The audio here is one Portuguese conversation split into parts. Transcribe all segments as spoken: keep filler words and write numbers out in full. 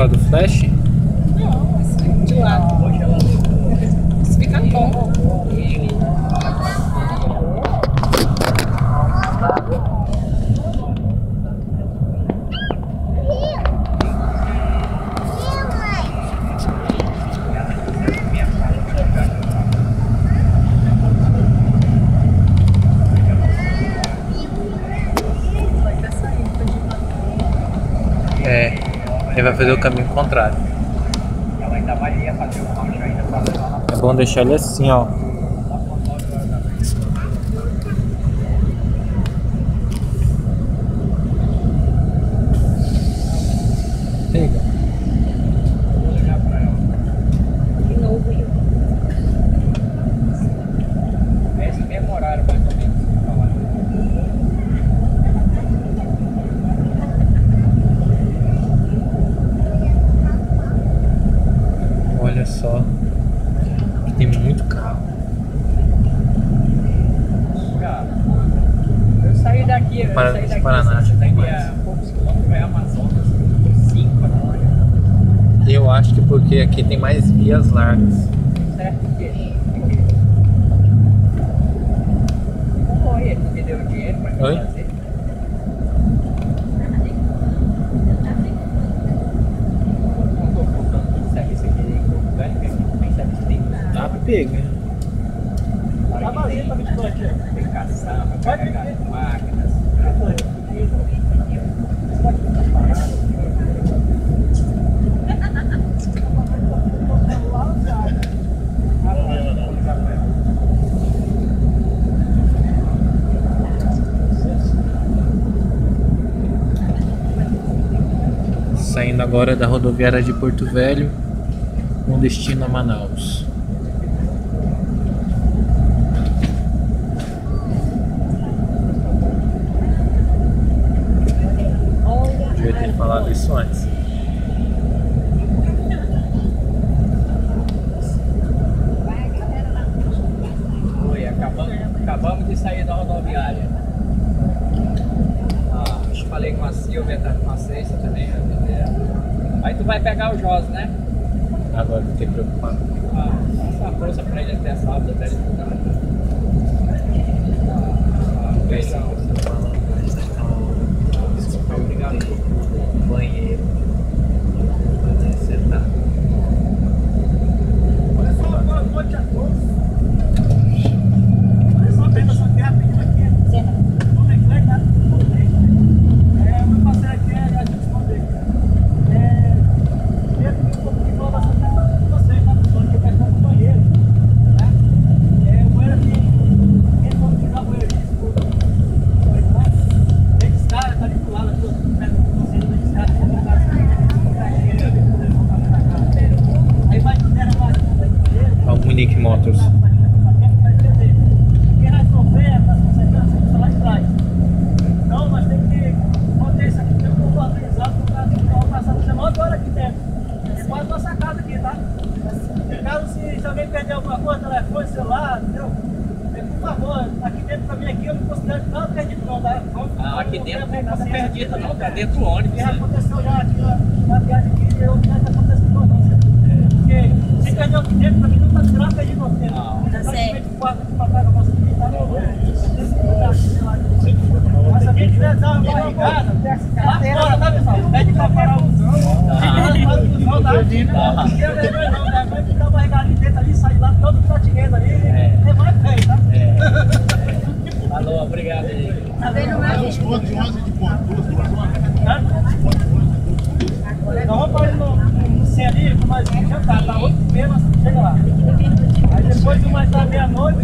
causa do flash? Não, assim, de lado. Isso fica bom. É, ele vai fazer o caminho contrário. É bom deixar ele assim, ó. Pega. De novo, eu. Esse mesmo horário, mais ou menos. Olha só, aqui tem muito carro. Cara, eu saí daqui, eu Para- saí daqui, Paraná, assim, acho que tem daqui mais. a poucos quilômetros, vai Amazonas, cinco para lá. Eu acho que porque aqui tem mais vias largas. Certo que não foi ele que deu o dinheiro para Oi? fazer. Não tô contando todo o serviço aqui em Porto Velho, que aqui tem serviço tem Tá pega. Tá vazio pra biscoito. Tem caçamba, carregar máquinas. Saindo agora da rodoviária de Porto Velho, com destino a Manaus. Devia ter falado isso antes. Oi, acabamos, acabamos de sair da rodoviária. Ah, eu falei com a Silvia, tá com a Cesta também. Aí tu vai pegar o Jos, né? Agora fiquei preocupado. Ah, passa a força pra ele até sábado, até ele ficar. Ah, beijão. Obrigado por tudo. Banheiro. Sentar. Olha só, boa noite a todos. Olha só, pega essa terra pedindo aqui. Como é que vai, tá? Tudo bem. É, o meu parceiro aqui é a gente esconder. É, eu tenho um pouco de informação com vocês, tá? Pessoal, que vai no banheiro. Né? É, o banheiro tem. Quem for utilizar o banheiro, desculpa. Tem descarga, tá ali do lado, aqui, ó. Pega o conselho da descarga, tem uma casa. Aí vai de terra mais no banheiro. Olha o Munique Motors. Quem vai sofrer essas consequências está lá de trás. Então nós temos que manter isso aqui bem organizado para o passar por semana agora aqui dentro. É quase nossa casa aqui, tá? Caso se, se alguém perder alguma coisa, telefone, celular, entendeu? É, por favor, aqui dentro pra mim aqui eu não considero nada perdido não, tá? Vamos, Ah, aqui vamos dentro ter não tá paciência perdido aqui, não, tá dentro do ônibus. já aconteceu já aqui na, na viagem aqui, eu já aconteceu com você. Porque se perdeu aqui dentro, pra mim não tá tirando perdido não. Não. Tá certo. Quatro aqui pra trás, eu posso aqui, tá? Mas se alguém quiser dar uma barrigada, lá fora, tá pessoal? Pede pra parar o busão. Não dá, não quero não, né? Vai ficar barrigadinho dentro ali, sair lá todo pratinheiro ali, levar a pé, tá? É. Falou, obrigado aí. Tá vendo mais? Os pontos de onze de ponto, duas, duas horas. Nós vamos para no, no C ali, com nós vamos jantar, tá? oito e meia nós chega lá. Aí depois de mais da meia-noite,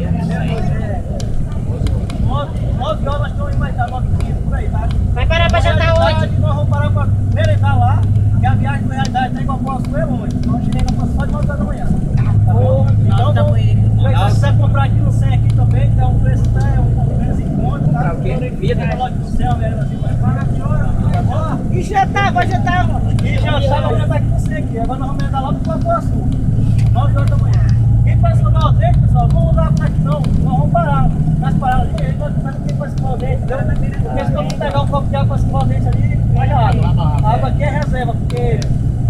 nove horas nós estamos indo mais da nove e quinze, por aí, tá? Vai parar pra jantar onde? Nós vamos parar para merendar lá, que a viagem na realidade tá igual a Poço é longe. Então a gente chega na Poço só de nove horas da manhã. Tá bom? Então, da manhã. se você comprar aqui no C E M aqui também, dá um preço até um preço em conta, tá? Pra o quê? Vida na loja do céu, velho, assim, vai pagar que hora? Ó, E jantar, vai jantar, mano. e já tá, vamos jantar aqui no C E M aqui. Agora nós vamos merendar lá pro Poço, nove horas da manhã. Quem faz escovar o dente, pessoal, não vamos dar pra aqui não, nós vamos parar. Nas paradas ali, aí nós não tem pra escovar o dente, entendeu? Porque se vamos pegar um copo de água pra escovar o dente ali, vai a água. A água aqui é reserva, porque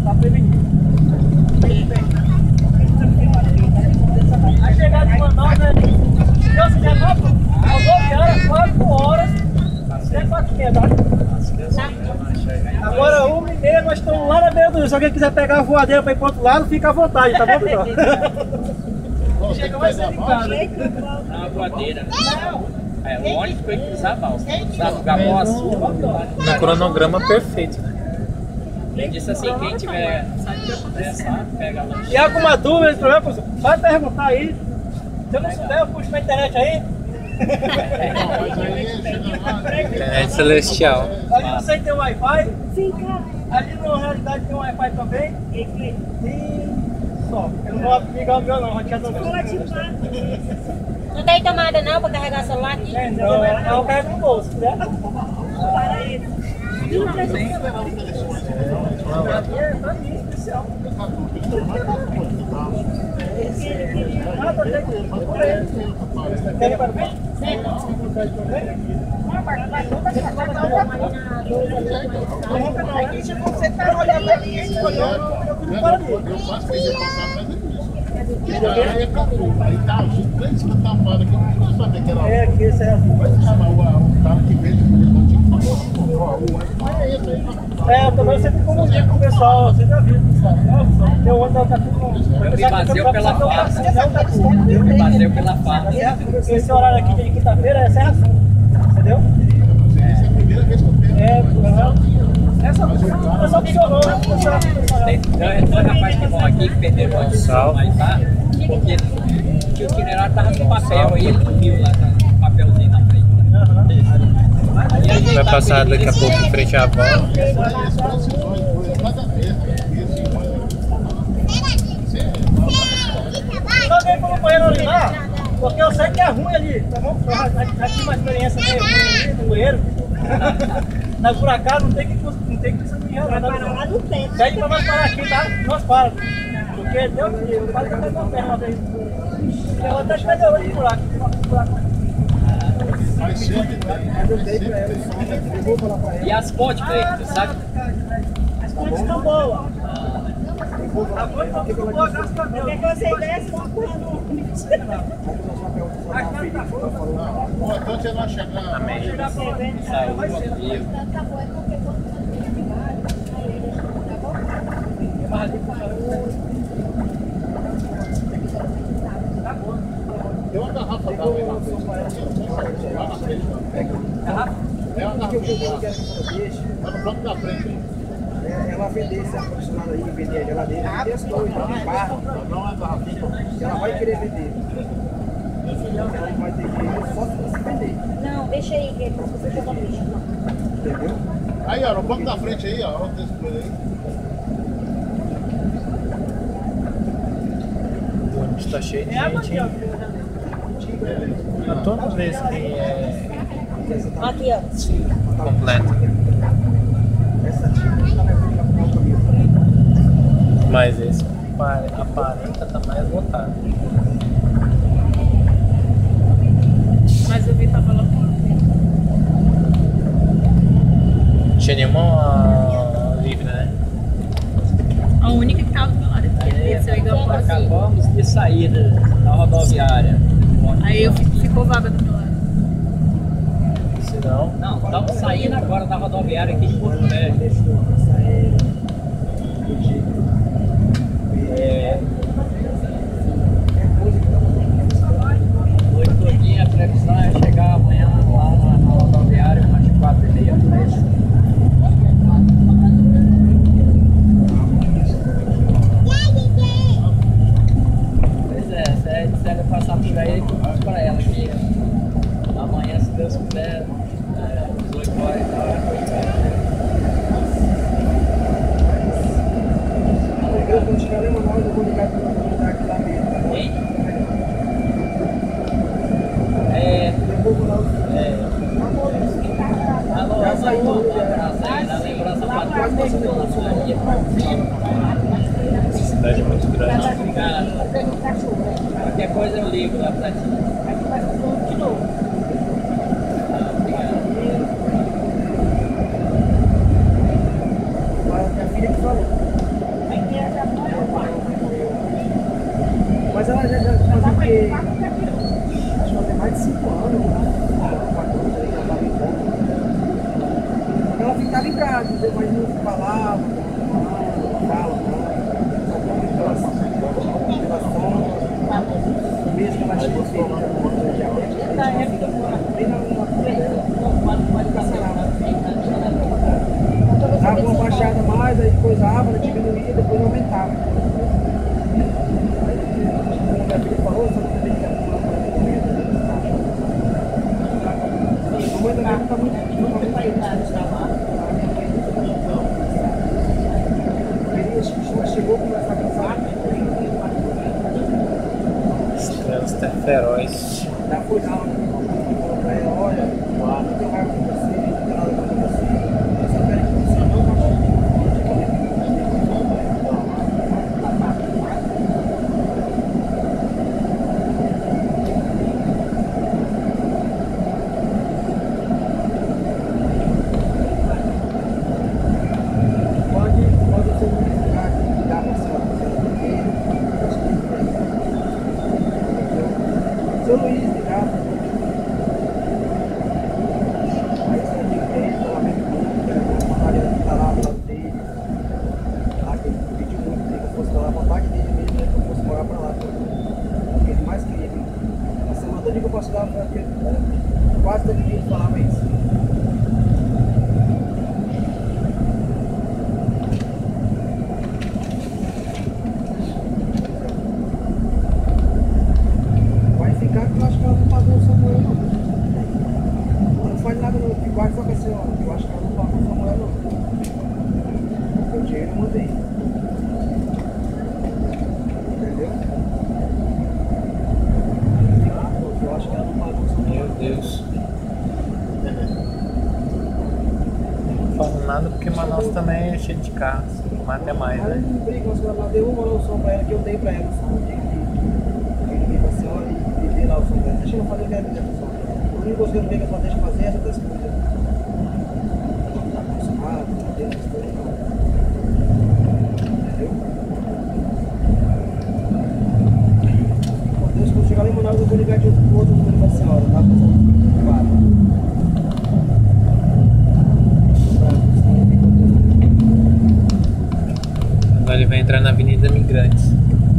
Tá prevenido. A chegada de Manaus é de Deus quiser, às doze horas, quatro horas, até quatro e meia, tá? Agora, uma e meia, nós estamos lá na beira do rio. Se alguém quiser pegar a voadeira para ir para o outro lado, fica à vontade, tá bom, pessoal? Chega mais cedo em casa. Na voadeira. É, o ônibus foi cruzar a balsa. Sabe, o Gabós. No cronograma perfeito, né? Ele disse assim, quem tiver interessado, pega a lanche. E alguma dúvida, problema, professor? Vai perguntar aí. Se eu não souber, eu puxo na internet aí. Internet celestial. Ali no centro tem Wi-Fi. Ali na realidade tem Wi-Fi também. E só. Eu não vou ligar o meu não, vou te dar Não tem tomada não pra carregar o celular aqui? É, não, é, é o carro no bolso, né? Para aí. Aqui é pra mim, especial. Ah, tô chegando. Quer ir para o meio? Aqui, tipo, você tá olhando ali, olhando, eu fui para ali. Eu faço que ele passar atrás disso. Aí é capô. Aí tá, os três que tá armado aqui, eu não queria saber que era. É, aqui, esse é azul. Vai chamar o cara que vende, ele tinha que falar, ó, é esse aí. É, eu também sempre comunico com o pessoal, você já viu, pessoal. Meu ônibus tá tudo. Eu me baseio pela farsa. Eu me baseio pela farsa. Esse horário aqui de quinta-feira é Serra Sul, entendeu? Essa é a primeira vez que eu pego. É, essa essa opcionou, Tem dois rapazes que vão aqui que perderam a audição, mas tá? Porque que o itinerário tava com papel aí, ele não viu lá, tá? Um papelzinho na frente. Aí a gente Vai tá passar feliz. daqui a pouco em frente à bola. Essas precisões, coisa, cada vez, Só alguém falou com ele ali lá, porque eu sei que é ruim ali, tá bom? Eu já, já, já tive uma experiência meio ruim ali no banheiro. Na por acaso não tem que não tem que se mijar nada. Pede pra nós parar aqui, tá? Nós paramos. Porque Deus me livre, quase que eu pego uma perna uma vez. Eu até te peguei hoje de buraco. mas sempre tem. Sempre E as pontes, Cleiton, sabe? As pontes estão boas. A ponte está muito boa, graças a Deus. Quer que você desce uma coisa no... O importante é nós chegar. Amém. Saúde, amigo. Tem uma garrafa d'água aí na frente. Lá na frente. É uma garrafa. Tá no bloco da frente aí. Ela vender esse ar-condicionado aí, vender a geladeira, vender as coisas, vender barra, Não é uma garrafinha. ela vai querer vender. Ela vai ter que só se você vender, Não, deixa aí, que você joga bicho. entendeu? Aí, ó, no banco da frente aí, ó. Olha esse coisa aí. O ônibus tá cheio de É água gente. aqui, ó. Tá toda vez que é Aqui, ó. completa. Essa tia tá levando pra comprar o caminho. Mas esse pare- aparenta tá mais lotado. Mas eu vi que tava lá. Tinha nenhuma livre, né? A única que tava do meu lado É, esse eu ainda posso. acabamos de sair da, da rodoviária. Aí eu fico, ficou vaga do meu lado. Se não, Não, estamos saindo agora da rodoviária aqui de Porto Velho. É, noite todinha, a previsão é chegar amanhã lá na, na rodoviária, umas quatro e meia por aí. Pois é, se é se ela passar por aí, eu digo pra ela que amanhã, se Deus quiser, é, dezoito horas e tal, é Porto Velho. Eu vou chegar ali, mano, eu vou ligar para o lugar que tá mesmo, tá bom? Hein? É, Depois eu vou lá. é. Alô, alô, um abraço aí, na lembrança pra todos que estão na sua linha. a cidade é muito grande. Obrigado. Qualquer coisa eu ligo lá pra ti. De novo. Ah, obrigado. Minha filha que falou. porque acho que tem mais de cinco anos, quatro anos aí, ela estava em volta. Ela ficava em casa, mas não falava, não fala, só como relação, mesmo que ela tinha feito diabetes, ela fica bem na cor dela, dava uma baixada mais, aí depois a árvore diminuía, depois aumentava. Como minha filha falou, só que tem que ter uma a mãe também não está muito feliz de estar lá. Ela chegou a começar a cansar. Estrelas feroz. Já foi lá, falou pra ela, olha, não tem raiva com você, não tem nada contra você. Eu só quero que você não machuque. Seu Luiz, ligado. Aí você tem que ter pelo menos uma área que está lá do lado dele. Lá que ele pediu muito que eu fosse lá, a vontade dele mesmo é que eu fosse morar para lá. Porque ele mais queria. A semana toda que eu posso dar para ele, quase todo dia ele falava isso. Eu acho que ela não pagou o Samuel não. Ela não faz nada não, igual só que assim, ó, eu acho que ela não pagou o Samuel não. Porque o dinheiro eu mandei. Entendeu? Eu acho que ela não pagou o Samuel. Meu Deus. Não falo nada porque Manaus também é cheio de carros. Mas até mais, Ela né? não briga, mas ela deu uma noção pra ela que eu dei pra ela. Ele veio assim, olha, lá o som dela. Deixa eu fazer o que ela quiser, pessoal. A única coisa que eu vejo que ela deixa fazer é essas outras coisas. Não está acostumado, não tem essas coisas, não. Entendeu? Por Deus, quando chegar lá em Manaus, eu vou ligar de outro outro número pra senhora, tá? Claro. Agora ele vai entrar na Avenida Imigrantes.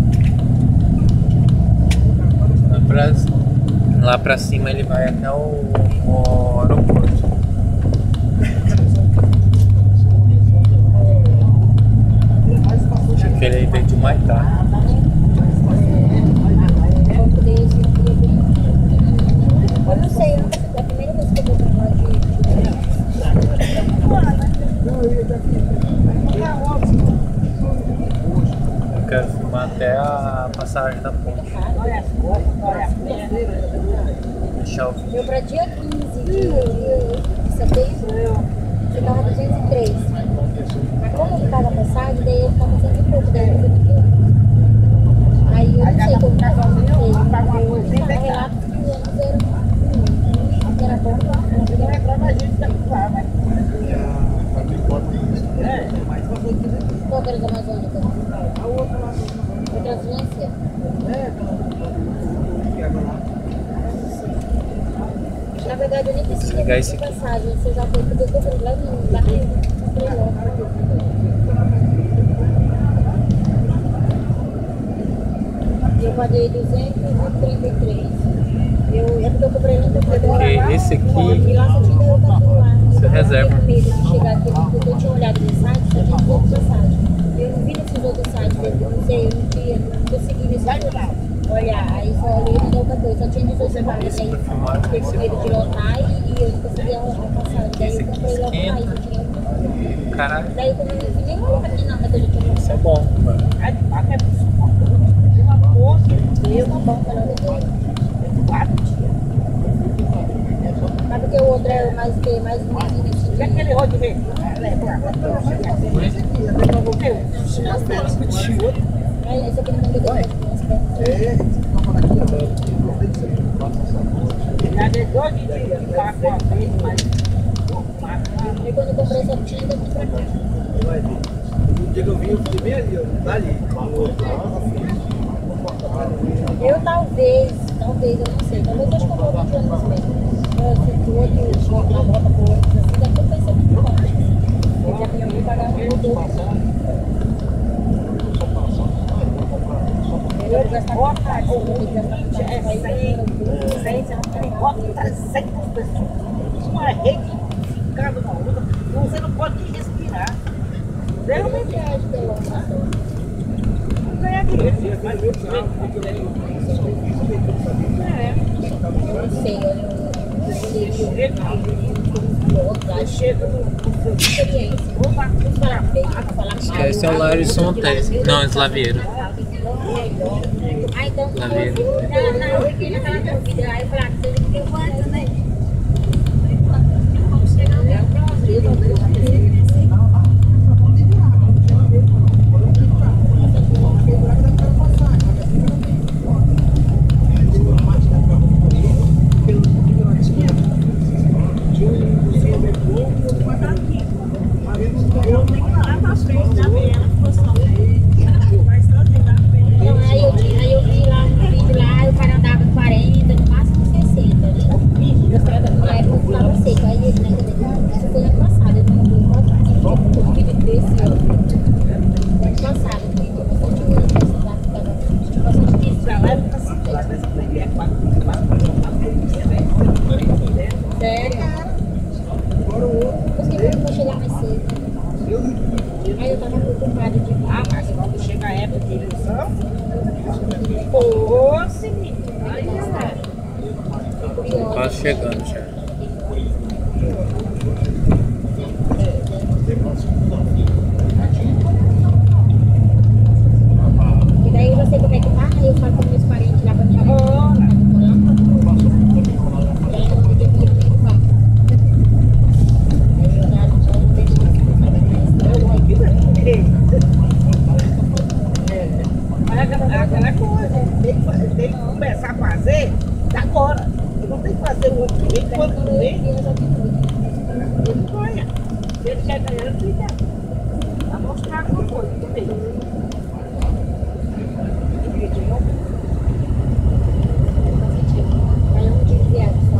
Pra, lá pra cima ele vai até o, o aeroporto. Acho que ele veio de Humaitá. Eu não sei, eu nunca sei. É a primeira vez que eu vou pra lá de. Eu quero filmar até a passagem da ponte. Deixar o vídeo. Eu pra dia quinze de setembro, ficava duzentos e três. Mas como ele paga a passagem, daí ele ficava cento e pouco, daí eu fui aqui. Aí eu não sei como tá fazendo ele. Eu tava relato que o ônibus era, era bom, porque era pra gente daqui lá, mas. Qual que era da Amazônica? A outra lá. A transferência? É, Na verdade, eu nem preciso Ligar esse de aqui. passagem. Você já foi porque eu comprei lá no lá no eu paguei duzentos e trinta e três. Eu, é porque eu comprei lá no Porque esse aqui e lá só tinha eu lá. você reserva. Eu tinha medo de chegar aqui, porque eu tinha olhado no site, só tinha poucos passagens. Eu não vi nesses outros sites, eu não sei, eu não tinha, não consegui nesses outros. Olha, aí só olhei e não deu outra coisa, só tinha dezoito semanas. Aí fiquei com medo de lotar e, e eu não conseguia a passagem. Daí eu comprei logo mais, eu tinha. Caralho, Daí como eu não vi nem olhar aqui nada que eu já tinha isso é bom, mano. eu tá bom, pelo menos mas porque o outro é mais que mais menino assim. E aquele outro vem? É, esse aqui não tem dois. é, não fala aqui, ó. Não tem que ser. Já deu dois dias de ficar com a vez, mas. E quando eu comprei essa tinta, eu comprei pra cá. Vai ver. No dia que eu vi, eu fui bem ali, ó. Dali. Eu talvez, talvez, eu não sei. Talvez eu acho que eu vou outro ano mesmo. Eu sinto outro jogo na moto com outros assim, deve ter pensado muito bom. Eu já tinha ouvido pagar um outro. Eu vou gastar com a parte, eu vou gastar com a parte. trezentas pessoas. Uma rede ficando na outra. Você não pode nem respirar. Realmente é. Não ganha dinheiro. Mas eu sei. É. Eu não sei, eu Chega no experiência. Vou falar bem, vou falar Esquece o Larison Tese. Não, Slaveiro. Ah, então, Slaveiro. não, não, eu fiquei naquela dúvida. Aí eu falei, ah, você tem quanto, né? Então, aí eu, aí eu vi lá no vídeo lá, o cara andava quarenta, no máximo sessenta, né? Na época eu falava seco, aí ele, né? Isso foi ano passado, eu não vi o vídeo desse ano. Ano passado, o vídeo, bastante coisa, bastante isso. Sério? Depois que eu vou chegar mais cedo. Aí eu tava preocupada de Ah, mas quando chega a época de eleição, ô, sim. Quase chegando já. E daí eu não sei como é que tá, aí eu falo com meus parentes lá pra minha mãe. Tá morando. E aí eu vou ter que ir pro quarto. Aí eu já não deixo Mas aquela, aquela coisa, tem que, fazer, tem que começar a fazer agora. Não tem que fazer o outro mês, quando vem, ele ganha. Se ele quer ganhar, ele fica. Vai mostrar alguma coisa também. Aí um dia de viagem só.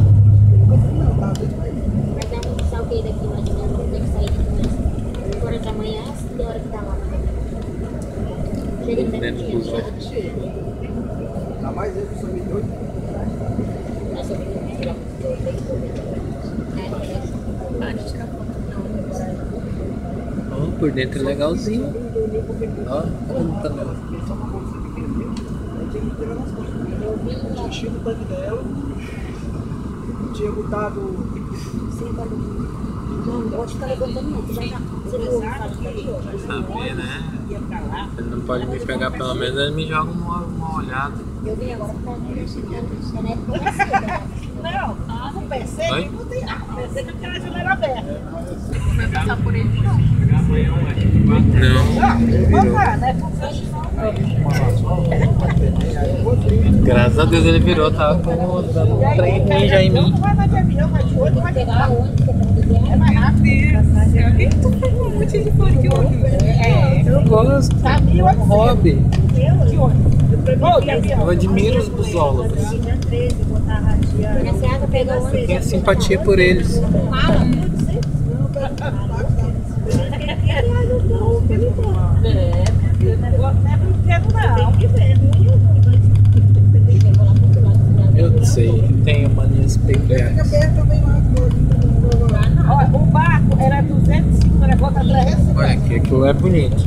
Mas dá muito salgueiro aqui, mais ou menos. Tem que sair de umas horas da manhã, às cinco horas que tá lá. Chega em Dentro dos dia. olhos. Dá mais ele que sou meio doido. Nossa, eu vou tirar Ó, por dentro é legalzinho. Ó, como tá meu. eu vi Tinha enchido o tanque dela. Tinha botado. não, hoje tá levantando muito. Já já. Você viu o fato daqui hoje? Saber, né? Ele não pode me pegar, pelo menos ele me joga uma, uma olhada. Eu vim agora pra na na época mais cedo, né? Não, não percebe, Oi? não tem nada. Percebe que aquela janela aberta. Vai passar por ele, não. Não, Não, vamos lá, né? graças a Deus ele virou, tava com um trem ruim já em mim. Não vai mais de avião, vai de ônibus, vai de Pegar carro. onde que eu tô de É viagem? mais rápido. Alguém que tu fez um monte de fone de ônibus. É, Eu gosto, tá mil é um hobby. eu de ônibus. Ou de avião. Eu admiro os busólogos. Na Seasa pega onde? Tenho simpatia por eles. Fala. É, porque o negócio não é brinquedo, não. Eu sei, tenho manias peculiares. Olha, o barco era duzentos e cinco, o negócio tá trezentos e cinquenta. Olha aqui, aquilo é bonito.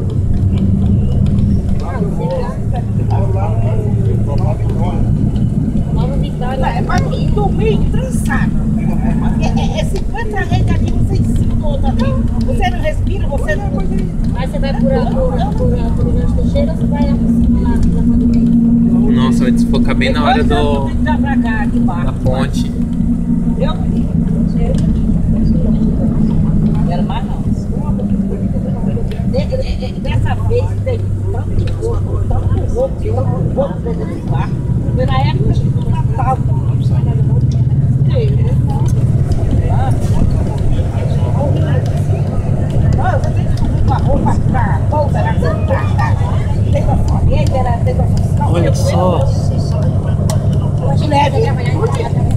Nova Vitória. É, mas domingo, trançado. É, é, é cinquenta reais aqui, você ensina outra aqui. Você não respira, você não. Aí você vai por a por por a por Minas Teixeira ou você vai lá por cima lá pra Mando Bem? Nossa, vai desfocar bem na hora do, Dá pra cá, de da barco. ponte. Eu? Era mais não. De- de- de- Dessa vez tem tanto roubo, tanto roubo, que eu vou dentro desse barco. Foi na época do Natal. Ah, você tem que subir com a roupa pra bolsa, na sua casa. Tem uma foto. cheguei, que era decoração. Olha só. Eu achei que ia trabalhar em casa.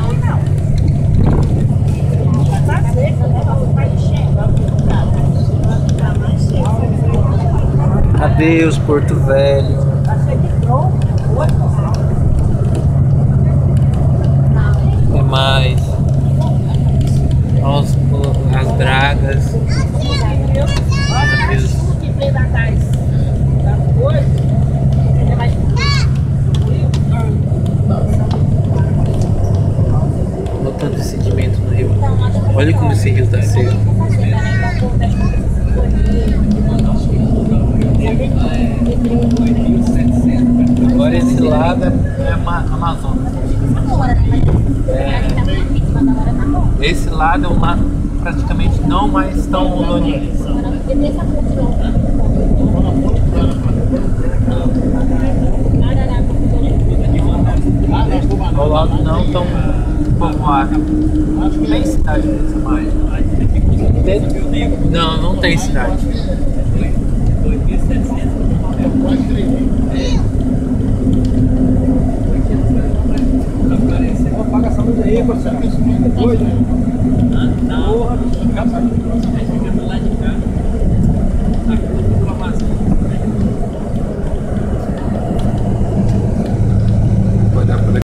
Adeus, Porto Velho. Até mais. Os, as dragas. Adeus. Olha o tanto de sedimento no rio. Olha como esse rio está seco. Agora esse lado é Ama- Amazonas. É, esse lado é um lado praticamente não mais tão rondoniense. Ao lado não tão povoado. Tem cidade nessa mais. Não, não tem cidade. Apaga essa luz aí, parceiro. Doido, né? Não, não. Porra,